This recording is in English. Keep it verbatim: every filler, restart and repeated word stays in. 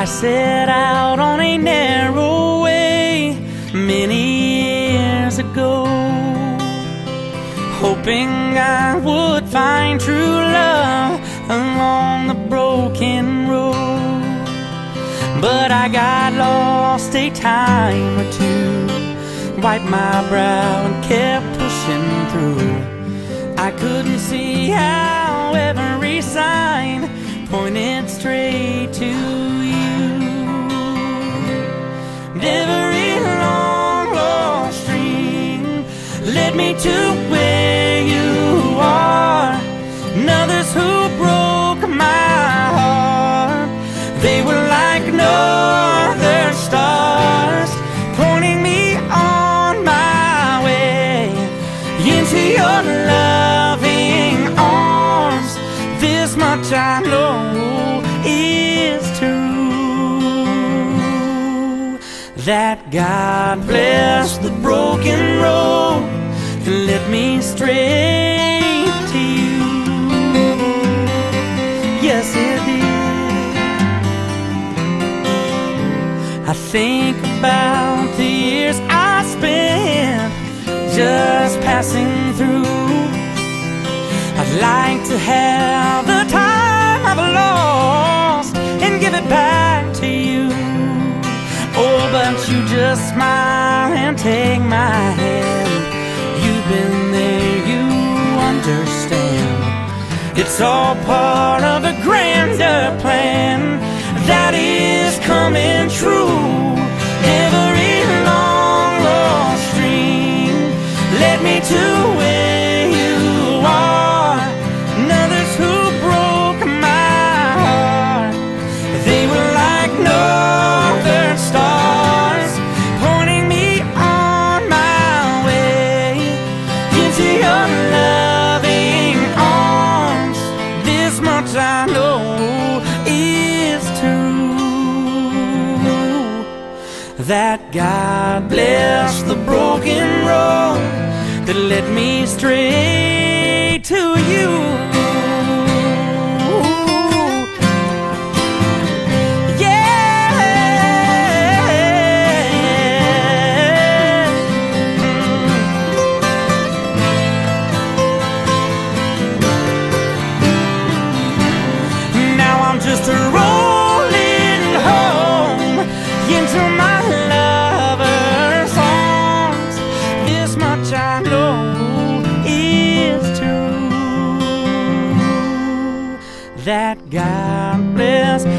set out on a narrow way many years ago, hoping I would find true love along the broken road. But I got lost a time or two, wiped my brow and kept pushing through. I couldn't see how every sign pointed straight to you. Every long lost dream led me to where you are, and others who broke my heart, they were like no other stars, pointing me on my way into your loving arms. This much I know is true, that God bless the broken road and led me straight to you. Yes, it did. I think about the years I spent just passing through. I'd like to have the time I've lost and give it back to you. Oh, but you just smile and take my hand. You've been there, you understand. It's all part of a grander plan that is coming true. Every long lost dream led me to where you are, and others who broke my heart, they were like northern stars, pointing me on my way into your loving arms. This much I know is true, that God bless the broken road that led me straight to you. Just rolling home into my lover's arms. This much I know is true, that God bless